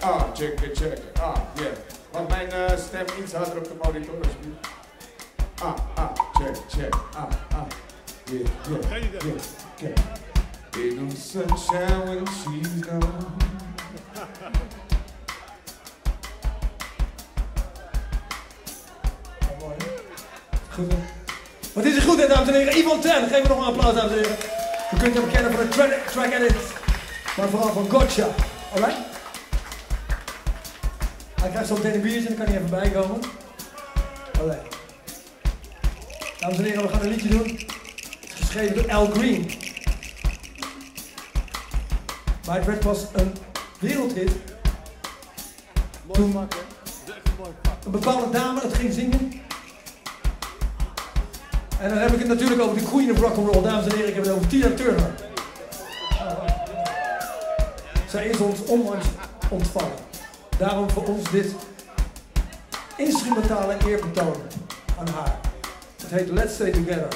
check it. Yeah. Want mijn stem iets harder op de monitor alsjeblieft? Check. Yeah. Ain't no sunshine when she's gone. Goed, hè? Wat is er goed, hè, dames en heren? Yvonne Ten, geef me nog een applaus, dames en heren. We kunnen hem kennen van de track edit, maar vooral van Gotcha. Alright? Hij krijgt zo meteen een biertje, dan kan hij even bijkomen. Alright. Dames en heren, we gaan een liedje doen. Het is geschreven door Al Green. Maar het werd pas een wereldhit toen een bepaalde dame het ging zingen. En dan heb ik het natuurlijk over de Queen of Rock'n'Roll. Dames en heren, ik heb het over Tina Turner. Zij is ons onlangs ontvallen. Daarom voor ons dit instrumentale eerbetoon aan haar. Het heet Let's Stay Together.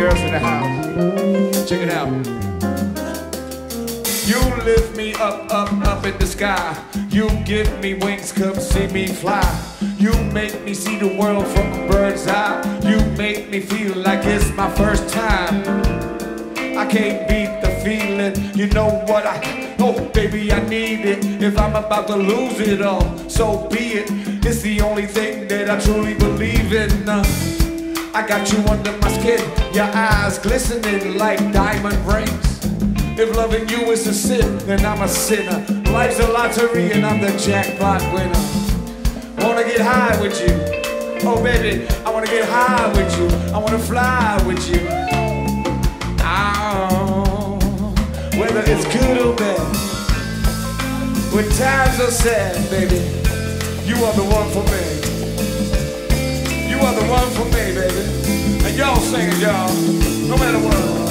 girls in the house. Check it out. You lift me up, up, up in the sky. You give me wings, come see me fly. You make me see the world from a bird's eye. You make me feel like it's my first time. I can't beat the feeling, you know what oh baby I need it. If I'm about to lose it all, so be it. It's the only thing that I truly believe in. I got you under my skin, your eyes glistening like diamond rings. If loving you is a sin, then I'm a sinner. Life's a lottery and I'm the jackpot winner. Wanna get high with you, oh baby, I wanna get high with you. I wanna fly with you. Oh, whether it's good or bad, when times are sad, baby, you are the one for me. You are the one for me, baby. And y'all sing it, y'all, no matter what.